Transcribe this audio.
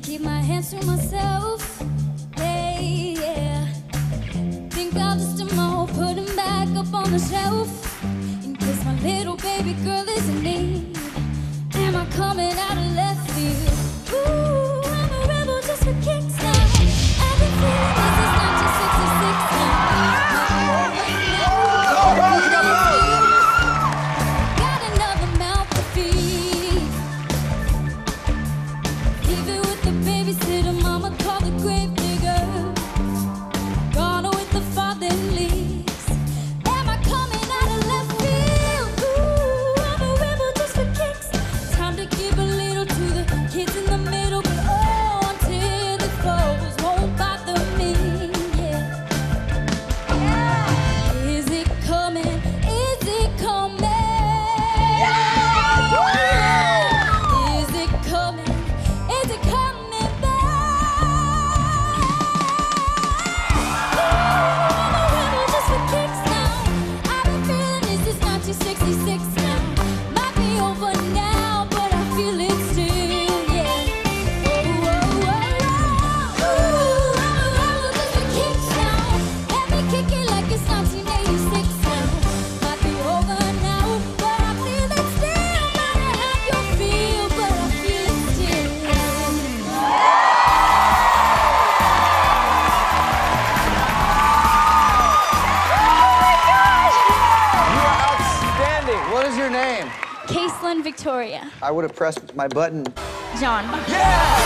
keep my hands to myself. Hey, yeah. Think I'll just tomorrow put them back up on the shelf in case my little baby girl is in need. Am I coming out of left field? Ooh, I'm a rebel just for kicks now. I've been feeling this is 1966 now. Got another mouth to feed. Leave it with the babysitter, mama call the grave digger. Gone with the fallen leaves. Am I coming out of left field? Ooh, I'm a rebel just for kicks. Time to give a little to the kids in the middle, but oh, until the clothes won't bother me. Yeah. Is it coming? Is it coming? Is it coming? Is it coming back? Ooh, I'm a rebel just for kicks now. I've been feeling this is 1966 now. Might be over now, but I feel it still, yeah. Oh, oh, oh, oh. Ooh, I'm a rebel just for kicks now. Let me kick it like it's 1986 now. Might be over now, but I feel it still. Matter how you feel, but I feel it still. You are outstanding. What is your name? Caselyn Victoria. I would have pressed my button. John. Yeah!